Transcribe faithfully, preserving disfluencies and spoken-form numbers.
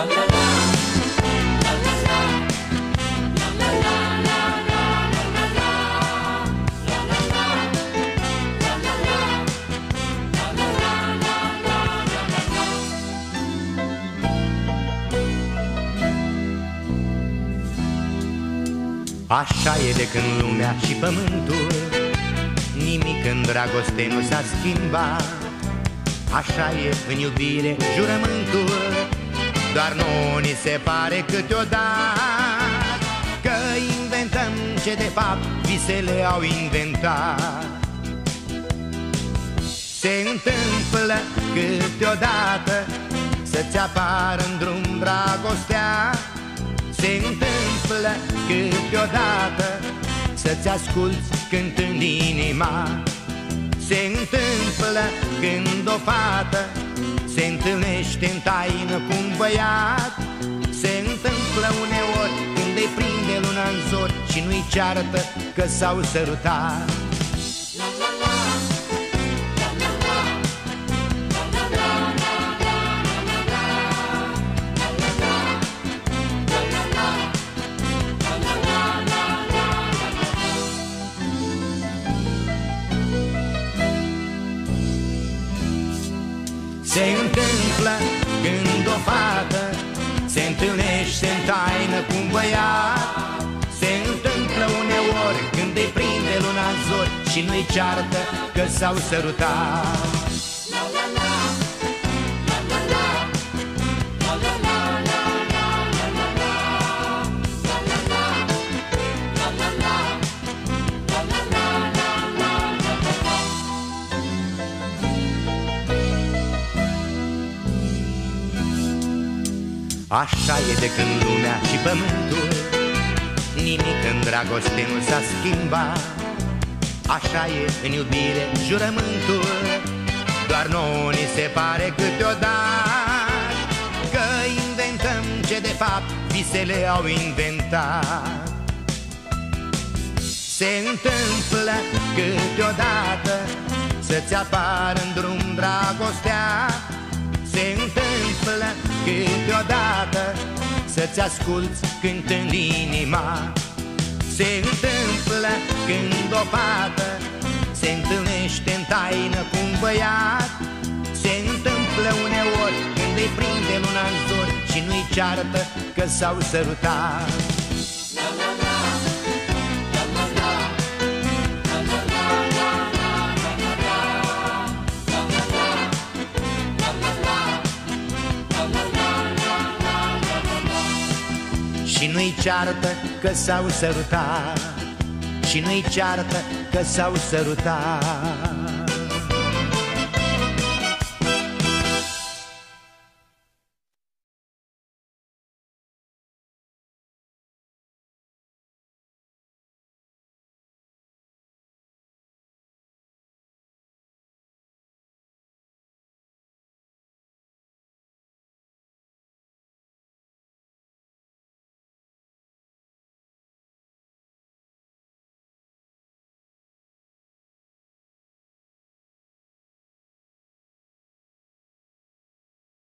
Așa e de când lumea și pământul, nimic în dragoste nu s-a schimbat. Așa e în iubire jurământul, doar nouă ni se pare câteodată că inventăm ce de fapt visele au inventat. Se întâmplă câteodată să-ți apară în drum dragostea. Se întâmplă câteodată să-ți asculți cântând inima. Se întâmplă când o fată se întâlnește în taină cu un băiat. Se întâmplă uneori când îi prinde luna în zori și nu-i ceartă că s-au sărutat. Se întâmplă când o fată se întâlnește în taină cu un băiat. Se întâmplă uneori când îi prinde luna în zori și nu-i ceartă că s-au sărutat. Așa e de când lumea și pământul, nimic în dragoste nu s-a schimbat. Așa e în iubire jurământul, doar nouă ni se pare câteodată că inventăm ce de fapt visele au inventat. Se întâmplă câteodată să-ți apară în drum dragostea. Se întâmplă câteodată să-ți asculți cântând inima. Se întâmplă când o fată se întâlnește în taină cu un băiat. Se întâmplă uneori când îi prinde luna în zori și nu-i ceartă că s-au sărutat. Și nu-i ceartă că s-au sărutat, și nu-i ceartă că s-au sărutat.